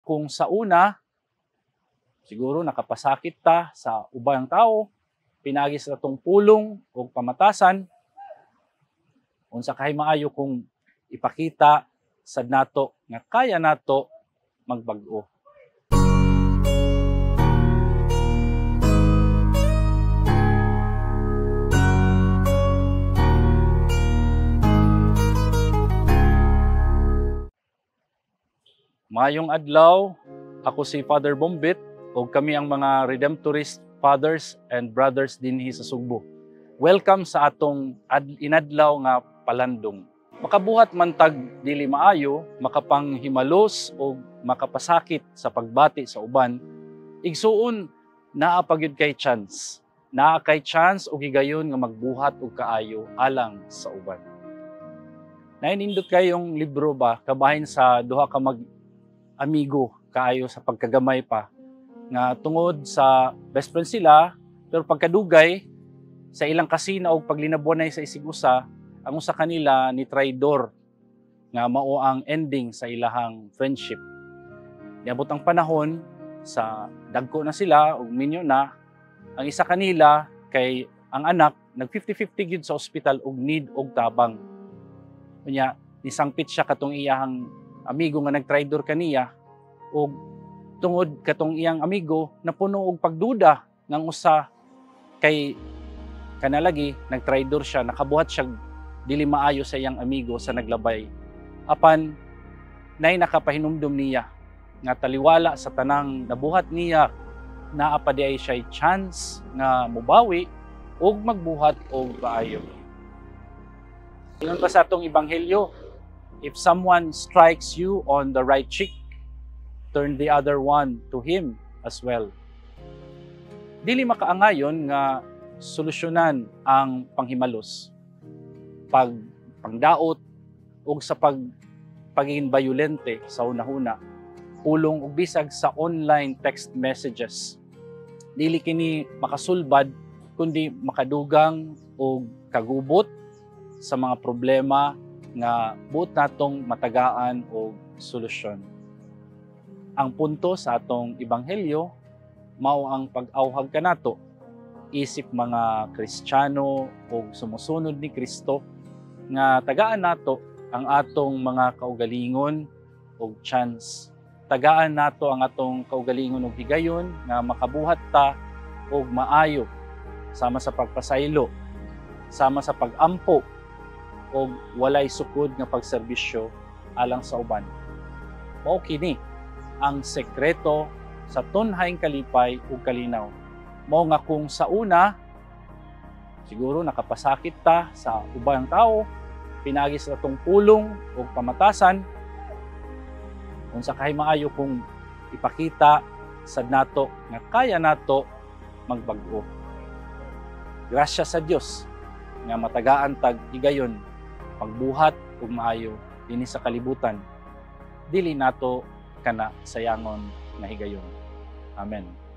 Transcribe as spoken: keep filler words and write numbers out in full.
Kung sa una, siguro nakapasakit ta sa ubang tao, pinagi sa tong pulong o pamatasan, unsa kahay maayo kung ipakita sad nato nga kaya nato magbag-o. Mayong adlaw, ako si Father Bombit o kami ang mga Redemptorist Fathers and Brothers dinhi sa Sugbo. Welcome sa atong ad- inadlaw nga palandong. Makabuhat man tag dili maayo, makapanghimalos o makapasakit sa pagbati sa uban, igsuon naa pa gyud kay chance. Naa kay chance o higayon nga magbuhat og kaayo alang sa uban. Nainindot kayong libro ba kabahin sa duha ka mag amigo kaayo sa pagkagamay pa nga tungod sa best friend sila pero pagkadugay sa ilang kasina og paglinabuanay sa isig usa ang usa kanila ni traidor nga mao ang ending sa ilahang friendship. Niabot ang panahon sa dagko na sila og minyo na ang isa kanila kay ang anak nag fifty fifty gyud sa ospital og need og tabang. Unya nisangpit siya katong iyahang amigo nga nag-traidor kaniya og tungod katong iyang amigo napuno og pagduda ngang usa kay kanalagi nag-traidor siya, nakabuhat siya dili maayo sa iyang amigo sa naglabay. Apan nay nakapahinumdum niya nga taliwala sa tanang nabuhat niya naa pa diay siya chance nga mobawi og magbuhat og maayo. Ingon pa sa atong ebanghelyo, if someone strikes you on the right cheek, turn the other one to him as well. Dili makaangayon nga solusyonan ang panghimalos, pag pangdaot o sa pag pagiging bayolente sa una-una, pulong og bisag sa online text messages. Dili kini makasulbad kundi makadugang og kagubot sa mga problema nga buot natong matagaan og solusyon. Ang punto sa atong ebanghelyo mao ang pag-awhag kanato isip mga Kristiyano o sumusunod ni Kristo nga tagaan nato ang atong mga kaugalingon og chance. Tagaan nato ang atong kaugalingon og higayon nga makabuhat ta og maayo sama sa pagpasaylo, sama sa pag-ampo o walay sukod nga pagserbisyo alang sa uban. Mao kini ang sekreto sa tunhayng kalipay ug kalinaw. Mao nga kung sa una siguro nakapasakit ta sa ubang tao, pinagi sa atong pulong o pamatasan, unsa kahay maayo kung ipakita sad nato nga kaya nato magbag-o. Grasya sa Dios nga matagaan tag higayon pagbuhat ug maayo dinhi sa kalibutan, dili nato kana sayangon nga higayon. Amen.